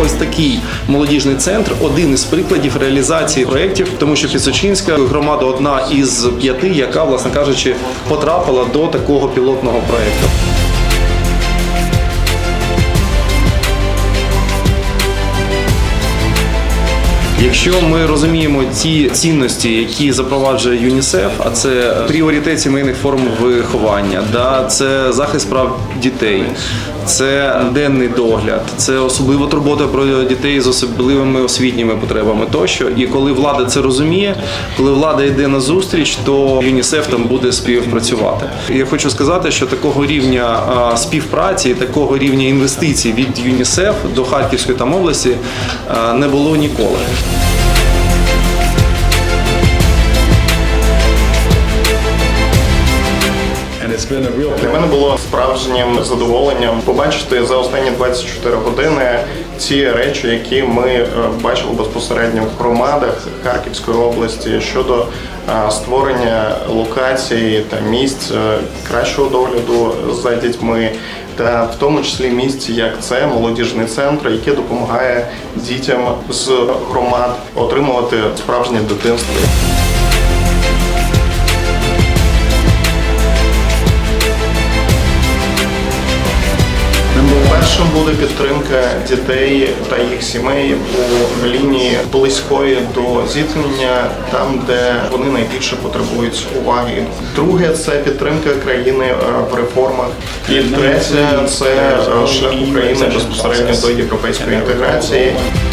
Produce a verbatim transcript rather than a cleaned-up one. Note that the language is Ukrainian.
ось такий молодіжний центр – один із прикладів реалізації проєктів, тому що Пісочинська громада одна із п'яти, яка, власне кажучи, потрапила до такого пілотного проєкту. Якщо ми розуміємо ті цінності, які запроваджує ЮНІСЕФ, а це пріоритет сімейних форм виховання, да, це захист прав дітей, це денний догляд, це особлива турбота про дітей з особливими освітніми потребами тощо. І коли влада це розуміє, коли влада йде на зустріч, то ЮНІСЕФ там буде співпрацювати. Я хочу сказати, що такого рівня співпраці, такого рівня інвестицій від ЮНІСЕФ до Харківської там області не було ніколи. Для мене було справжнім задоволенням побачити за останні двадцять чотири години ті речі, які ми бачили безпосередньо в громадах Харківської області щодо створення локацій та місць кращого догляду за дітьми, та в тому числі місць, як це молодіжний центр, який допомагає дітям з громад отримувати справжнє дитинство. Першим буде підтримка дітей та їх сімей у лінії близької до зіткнення, там, де вони найбільше потребують уваги. Друге – це підтримка країни в реформах. І третє – це шлях України безпосередньо до європейської інтеграції.